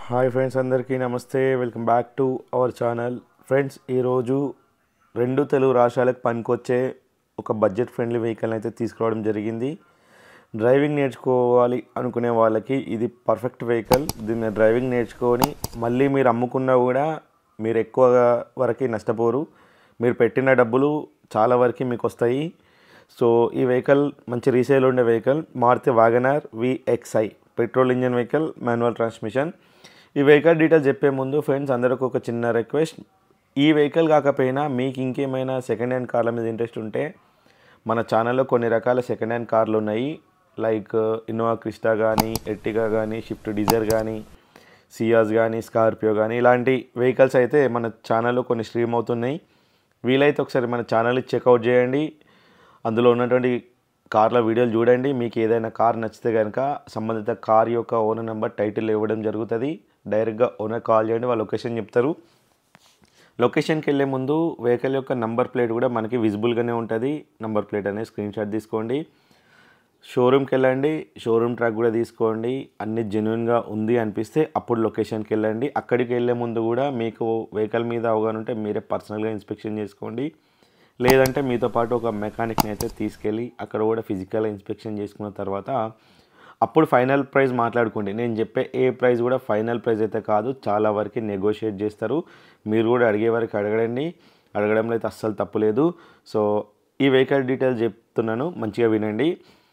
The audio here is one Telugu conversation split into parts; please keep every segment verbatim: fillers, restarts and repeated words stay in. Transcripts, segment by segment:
హాయ్ ఫ్రెండ్స్, అందరికీ నమస్తే. Welcome back to our channel. Friends, ఈరోజు రెండు తెలుగు రాష్ట్రాలకు పనికొచ్చే ఒక బడ్జెట్ ఫ్రెండ్లీ వెహికల్ అయితే తీసుకురావడం జరిగింది. డ్రైవింగ్ నేర్చుకోవాలి అనుకునే వాళ్ళకి ఇది పర్ఫెక్ట్ వెహికల్. దీన్ని డ్రైవింగ్ నేర్చుకొని మళ్ళీ మీరు అమ్ముకున్నా కూడా మీరు ఎక్కువ వరకు నష్టపోరు. మీరు పెట్టిన డబ్బులు చాలా వరకు మీకు వస్తాయి. సో ఈ వెహికల్ మంచి రీసేల్ ఉండే vehicle, Maruti WagonR VXI petrol engine vehicle, manual transmission. ఈ వెహికల్ డీటెయిల్స్ చెప్పే ముందు ఫ్రెండ్స్, అందరికీ ఒక చిన్న రిక్వెస్ట్. ఈ వెహికల్ కాకపోయినా మీకు ఇంకేమైనా సెకండ్ హ్యాండ్ కార్ల మీద ఇంట్రెస్ట్ ఉంటే మన ఛానల్లో కొన్ని రకాల సెకండ్ హ్యాండ్ కార్లు ఉన్నాయి. లైక్ ఇన్నోవా క్రిస్టా కానీ, ఎర్టిగా కానీ, షిఫ్ట్ డిజైర్ కానీ, సియాజ్ కానీ, స్కార్పియో కానీ, ఇలాంటి వెహికల్స్ అయితే మన ఛానల్లో కొన్ని స్ట్రీమ్ అవుతున్నాయి. వీలైతే ఒకసారి మన ఛానల్ని చెక్అవుట్ చేయండి. అందులో ఉన్నటువంటి కార్ల వీడియోలు చూడండి. మీకు ఏదైనా కార్ నచ్చితే కనుక సంబంధిత కార్ యొక్క ఓనర్ నెంబర్ టైటిల్ ఇవ్వడం జరుగుతుంది. డైరెక్ట్గా ఓనర్ కాల్ చేయండి, వాళ్ళ లొకేషన్ చెప్తారు. లొకేషన్కి వెళ్ళే ముందు వెహికల్ యొక్క నంబర్ ప్లేట్ కూడా మనకి విజిబుల్గానే ఉంటుంది. నంబర్ ప్లేట్ అనేది స్క్రీన్ షాట్ తీసుకోండి. షోరూమ్కి వెళ్ళండి, షోరూమ్ ట్రాక్ కూడా తీసుకోండి. అన్ని జెన్యున్గా ఉంది అనిపిస్తే అప్పుడు లొకేషన్కి వెళ్ళండి. అక్కడికి వెళ్ళే ముందు కూడా మీకు వెహికల్ మీద అవగాహన ఉంటే మీరే పర్సనల్గా ఇన్స్పెక్షన్ చేసుకోండి. లేదంటే మీతో పాటు ఒక మెకానిక్ని అయితే తీసుకెళ్ళి అక్కడ కూడా ఫిజికల్గా ఇన్స్పెక్షన్ చేసుకున్న తర్వాత అప్పుడు ఫైనల్ ప్రైస్ మాట్లాడుకోండి. నేను చెప్పే ఏ ప్రైస్ కూడా ఫైనల్ ప్రైస్ అయితే కాదు, చాలా వరకు నెగోషియేట్ చేస్తారు. మీరు కూడా అడిగే వరకు అడగండి, అడగడంలో అయితే అస్సలు తప్పులేదు. సో ఈ వెహికల్ డీటెయిల్స్ చెప్తున్నాను, మంచిగా వినండి.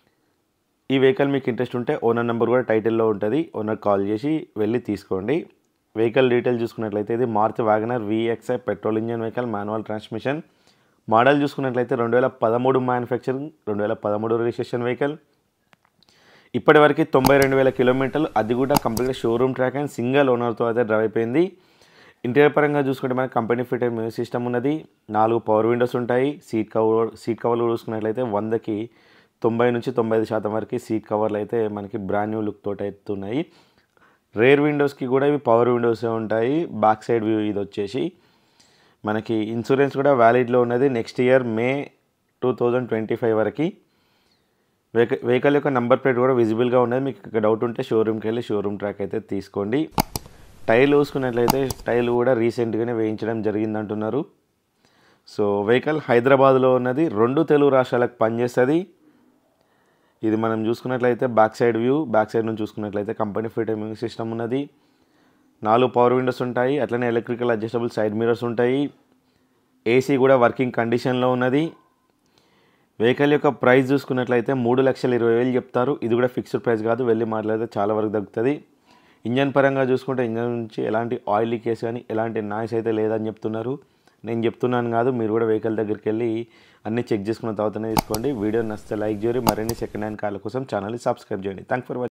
ఈ వెహికల్ మీకు ఇంట్రెస్ట్ ఉంటే ఓనర్ నెంబర్ కూడా టైటిల్లో ఉంటుంది, ఓనర్ కాల్ చేసి వెళ్ళి తీసుకోండి. వెహికల్ డీటెయిల్ చూసుకున్నట్లయితే ఇది Maruti WagonR VXI petrol engine vehicle, manual transmission. Model చూసుకున్నట్లయితే రెండు వేల పదమూడు మ్యానుఫ్యాక్చరింగ్, రెండు వేల పదమూడు రిజిస్ట్రేషన్ వెహికల్. ఇప్పటివరకు తొంభై రెండు వేల కిలోమీటర్లు, అది కూడా కంప్లీట్గా షోరూమ్ ట్రాక్ అండ్ సింగిల్ ఓనర్తో అయితే డ్రైవ్ అయిపోయింది. ఇంటీరియర్ పరంగా చూసుకుంటే మనకి కంపెనీ ఫిటెడ్ మ్యూజిక్ సిస్టమ్ ఉన్నది. నాలుగు పవర్ విండోస్ ఉంటాయి. సీట్ కవర్ సీట్ కవర్లు చూసుకున్నట్లయితే వందకి తొంభై నుంచి తొంభై ఐదు శాతం వరకు సీట్ కవర్లు అయితే మనకి బ్రాండ్ న్యూ లుక్ తోటి అవుతున్నాయి. రేర్ విండోస్కి కూడా ఇవి పవర్ విండోసే ఉంటాయి. బ్యాక్ సైడ్ వ్యూ ఇది వచ్చేసి మనకి ఇన్సూరెన్స్ కూడా వ్యాలిడ్లో ఉన్నది next year May two thousand twenty five వరకు. వెహికల్ వెహికల్ యొక్క నెంబర్ ప్లేట్ కూడా విజిబుల్గా ఉన్నది. మీకు ఇక్కడ డౌట్ ఉంటే షోరూమ్కి వెళ్ళి షోరూమ్ ట్రాక్ అయితే తీసుకోండి. టైర్లు చూసుకున్నట్లయితే టైర్లు కూడా రీసెంట్గానే వేయించడం జరిగిందంటున్నారు. సో వెహికల్ హైదరాబాద్లో ఉన్నది, రెండు తెలుగు రాష్ట్రాలకు పనిచేస్తుంది. ఇది మనం చూసుకున్నట్లయితే back side view, back side నుంచి చూసుకున్నట్లయితే కంపెనీ ఫిటెడ్ మ్యూజిక్ సిస్టమ్ ఉన్నది. నాలుగు పవర్ విండోస్ ఉంటాయి. అట్లనే ఎలక్ట్రికల్ అడ్జస్టబుల్ సైడ్ మిరర్స్ ఉంటాయి. ఏసీ కూడా వర్కింగ్ కండిషన్లో ఉన్నది. వెహికల్ యొక్క ప్రైస్ చూసుకున్నట్లయితే మూడు లక్షల ఇరవై వేలు చెప్తారు. ఇది కూడా ఫిక్స్డ్ ప్రైస్ కాదు, వెళ్ళి మాట్లాడితే చాలా వరకు తగ్గుతుంది. ఇంజన్ పరంగా చూసుకుంటే ఇంజన్ నుంచి ఎలాంటి ఆయిల్ లీకేజ్ కానీ ఎలాంటి నాయిస్ అయితే లేదని చెప్తున్నారు. నేను చెప్తున్నాను కాదు, మీరు కూడా వెహికల్ దగ్గరికి వెళ్ళి అన్నీ చెక్ చేసుకున్న తర్వాతనే తీసుకోండి. వీడియో నచ్చితే లైక్ చేయండి. మరిన్ని సెకండ్ హ్యాండ్ కార్ల కోసం ఛానల్ని సబ్స్క్రైబ్ చేయండి. Thank for watching.